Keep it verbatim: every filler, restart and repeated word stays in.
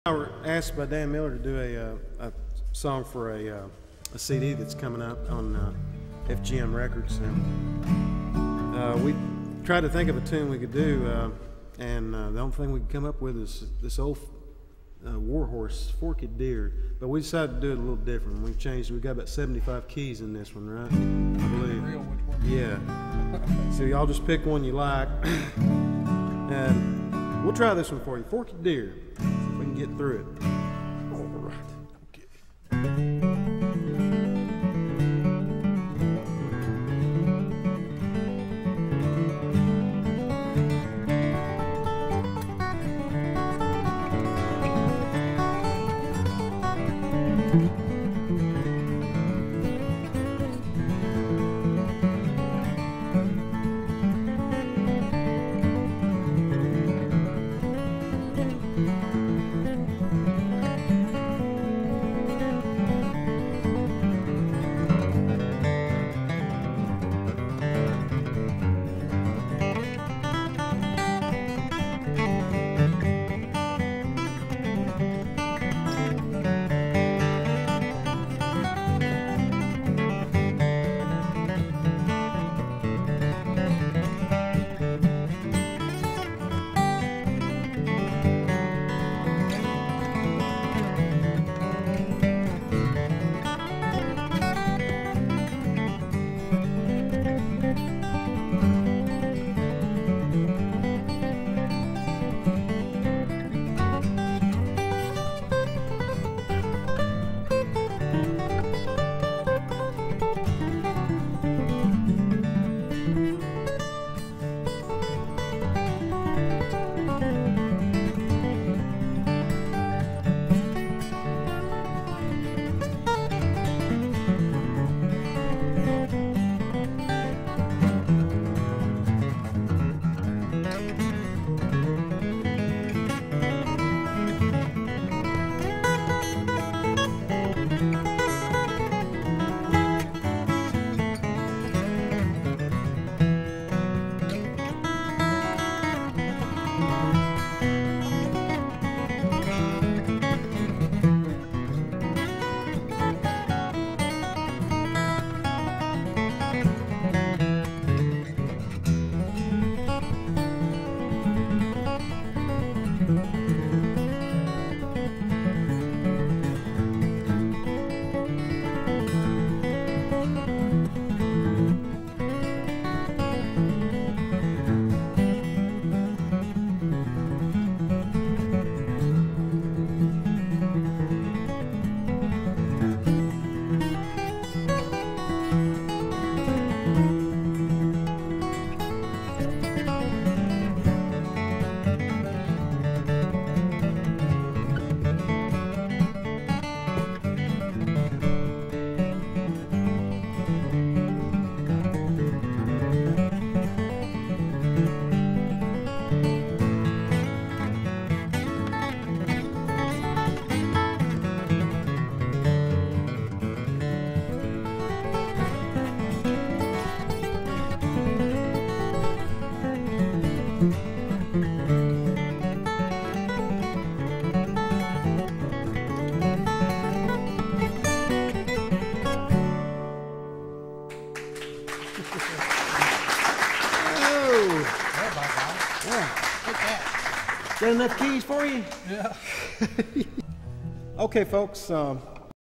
I was asked by Dan Miller to do a, uh, a song for a, uh, a C D that's coming out on uh, F G M Records, and uh, we tried to think of a tune we could do, uh, and uh, the only thing we could come up with is this old uh, Warhorse, Forked Deer, but we decided to do it a little different. We've changed. We've got about seventy-five keys in this one, right? I believe. Real, which one? Yeah. So y'all just pick one you like, and we'll try this one for you. Forked Deer. See if we can get through it. All right. Okay. Got enough keys for you? Yeah. Okay, folks, um,